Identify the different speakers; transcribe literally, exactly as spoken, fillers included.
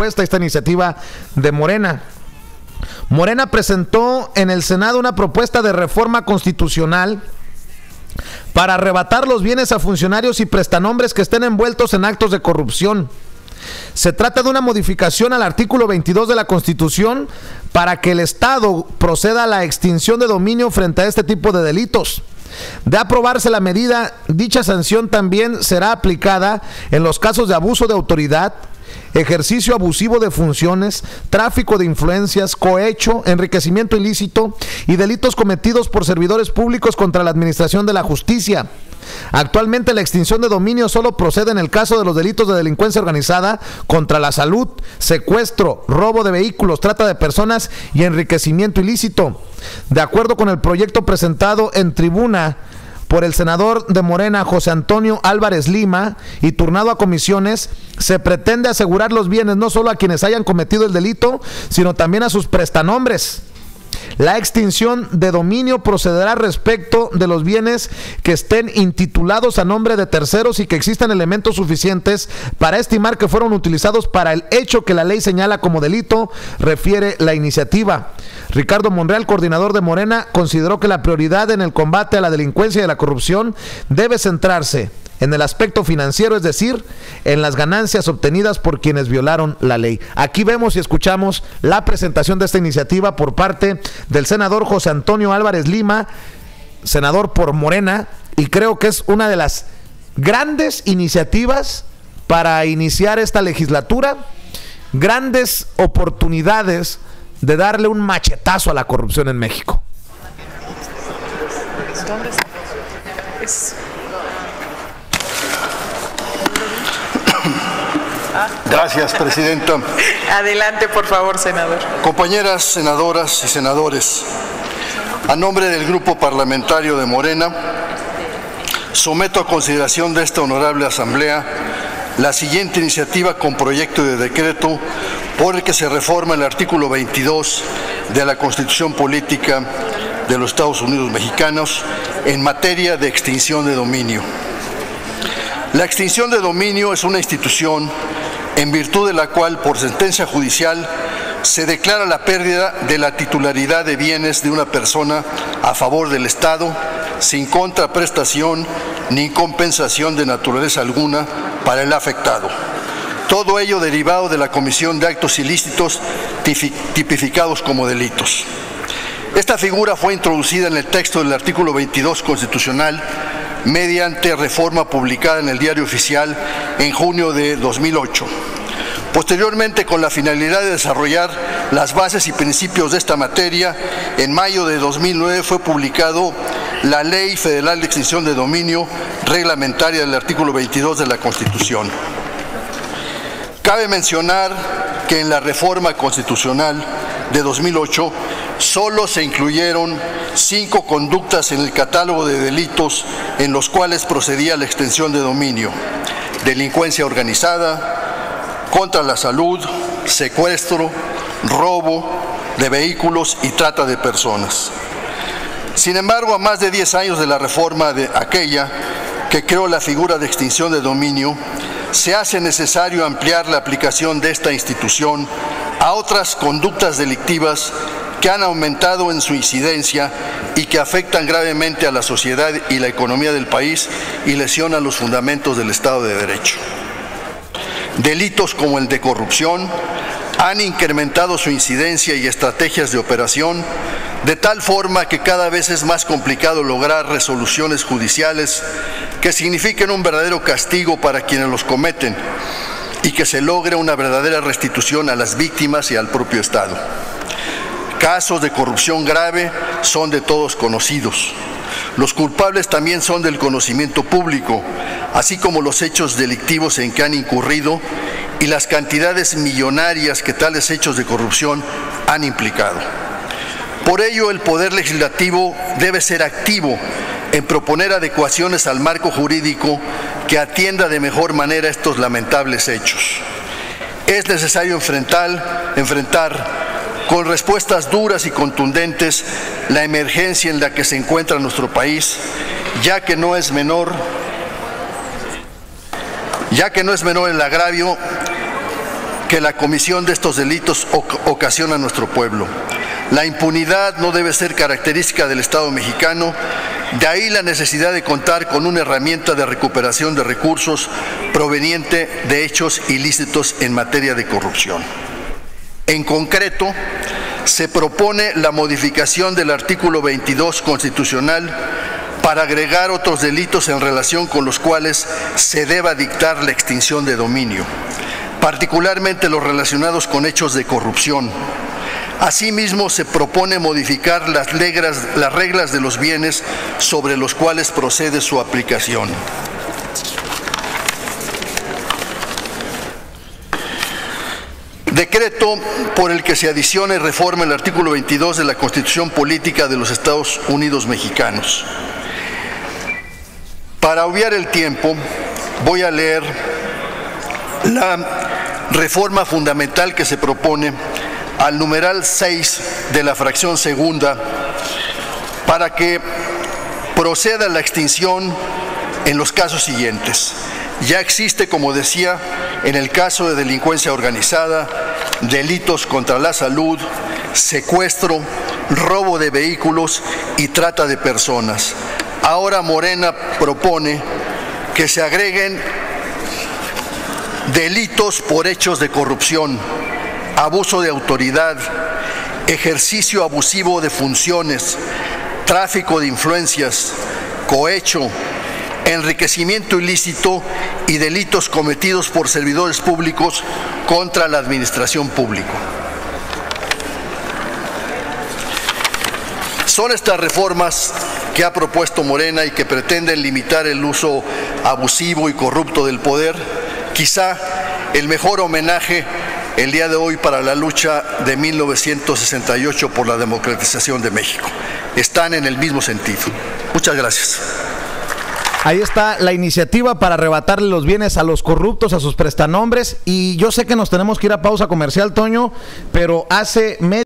Speaker 1: propuesta, esta iniciativa de Morena. Morena presentó en el Senado una propuesta de reforma constitucional para arrebatar los bienes a funcionarios y prestanombres que estén envueltos en actos de corrupción. Se trata de una modificación al artículo veintidós de la Constitución para que el Estado proceda a la extinción de dominio frente a este tipo de delitos. De aprobarse la medida, dicha sanción también será aplicada en los casos de abuso de autoridad, ejercicio abusivo de funciones, tráfico de influencias, cohecho, enriquecimiento ilícito y delitos cometidos por servidores públicos contra la administración de la justicia. Actualmente la extinción de dominio solo procede en el caso de los delitos de delincuencia organizada contra la salud, secuestro, robo de vehículos, trata de personas y enriquecimiento ilícito. De acuerdo con el proyecto presentado en tribuna por el senador de Morena, José Antonio Álvarez Lima, y turnado a comisiones, se pretende asegurar los bienes no solo a quienes hayan cometido el delito, sino también a sus prestanombres. La extinción de dominio procederá respecto de los bienes que estén intitulados a nombre de terceros y que existan elementos suficientes para estimar que fueron utilizados para el hecho que la ley señala como delito, refiere la iniciativa. Ricardo Monreal, coordinador de Morena, consideró que la prioridad en el combate a la delincuencia y a la corrupción debe centrarse en el aspecto financiero, es decir, en las ganancias obtenidas por quienes violaron la ley. Aquí vemos y escuchamos la presentación de esta iniciativa por parte del senador José Antonio Álvarez Lima, senador por Morena, y creo que es una de las grandes iniciativas para iniciar esta legislatura, grandes oportunidades de darle un machetazo a la corrupción en México.
Speaker 2: ¿Dónde es?
Speaker 3: Gracias, presidenta.
Speaker 2: Adelante, por favor, senador.
Speaker 3: Compañeras senadoras y senadores, a nombre del Grupo Parlamentario de Morena, someto a consideración de esta honorable Asamblea la siguiente iniciativa con proyecto de decreto por el que se reforma el artículo veintidós de la Constitución Política de los Estados Unidos Mexicanos en materia de extinción de dominio. La extinción de dominio es una institución en virtud de la cual, por sentencia judicial, se declara la pérdida de la titularidad de bienes de una persona a favor del Estado, sin contraprestación ni compensación de naturaleza alguna para el afectado. Todo ello derivado de la comisión de actos ilícitos tipificados como delitos. Esta figura fue introducida en el texto del artículo veintidós constitucional mediante reforma publicada en el Diario Oficial en junio de dos mil ocho. Posteriormente, con la finalidad de desarrollar las bases y principios de esta materia, en mayo de dos mil nueve fue publicado la Ley Federal de Extinción de Dominio reglamentaria del artículo veintidós de la Constitución. Cabe mencionar que en la reforma constitucional de dos mil ocho solo se incluyeron cinco conductas en el catálogo de delitos en los cuales procedía la extensión de dominio: delincuencia organizada, contra la salud, secuestro, robo de vehículos y trata de personas. Sin embargo, a más de diez años de la reforma de aquella que creó la figura de extinción de dominio, se hace necesario ampliar la aplicación de esta institución a otras conductas delictivas que han aumentado en su incidencia y que afectan gravemente a la sociedad y la economía del país y lesionan los fundamentos del Estado de Derecho. Delitos como el de corrupción han incrementado su incidencia y estrategias de operación, de tal forma que cada vez es más complicado lograr resoluciones judiciales que signifiquen un verdadero castigo para quienes los cometen y que se logre una verdadera restitución a las víctimas y al propio Estado. Casos de corrupción grave son de todos conocidos. Los culpables también son del conocimiento público, así como los hechos delictivos en que han incurrido y las cantidades millonarias que tales hechos de corrupción han implicado. Por ello, el Poder Legislativo debe ser activo en proponer adecuaciones al marco jurídico que atienda de mejor manera estos lamentables hechos. Es necesario enfrentar, enfrentar con respuestas duras y contundentes la emergencia en la que se encuentra nuestro país, ya que no es menor, ya que no es menor el agravio que la comisión de estos delitos ocasiona a nuestro pueblo. La impunidad no debe ser característica del Estado mexicano, de ahí la necesidad de contar con una herramienta de recuperación de recursos proveniente de hechos ilícitos en materia de corrupción. En concreto, se propone la modificación del artículo veintidós constitucional para agregar otros delitos en relación con los cuales se deba dictar la extinción de dominio, particularmente los relacionados con hechos de corrupción. Asimismo, se propone modificar las reglas, las reglas de los bienes sobre los cuales procede su aplicación. Decreto por el que se adiciona y reforma el artículo veintidós de la Constitución Política de los Estados Unidos Mexicanos. Para obviar el tiempo, voy a leer la reforma fundamental que se propone al numeral seis de la fracción segunda para que proceda la extinción en los casos siguientes. Ya existe, como decía, en el caso de delincuencia organizada, delitos contra la salud, secuestro, robo de vehículos y trata de personas. Ahora Morena propone que se agreguen delitos por hechos de corrupción, abuso de autoridad, ejercicio abusivo de funciones, tráfico de influencias, cohecho, enriquecimiento ilícito y delitos cometidos por servidores públicos contra la administración pública. Son estas reformas que ha propuesto Morena y que pretenden limitar el uso abusivo y corrupto del poder, quizá el mejor homenaje el día de hoy para la lucha de mil novecientos sesenta y ocho por la democratización de México. Están en el mismo sentido. Muchas gracias.
Speaker 1: Ahí está la iniciativa para arrebatarle los bienes a los corruptos, a sus prestanombres. Y yo sé que nos tenemos que ir a pausa comercial, Toño, pero hace medio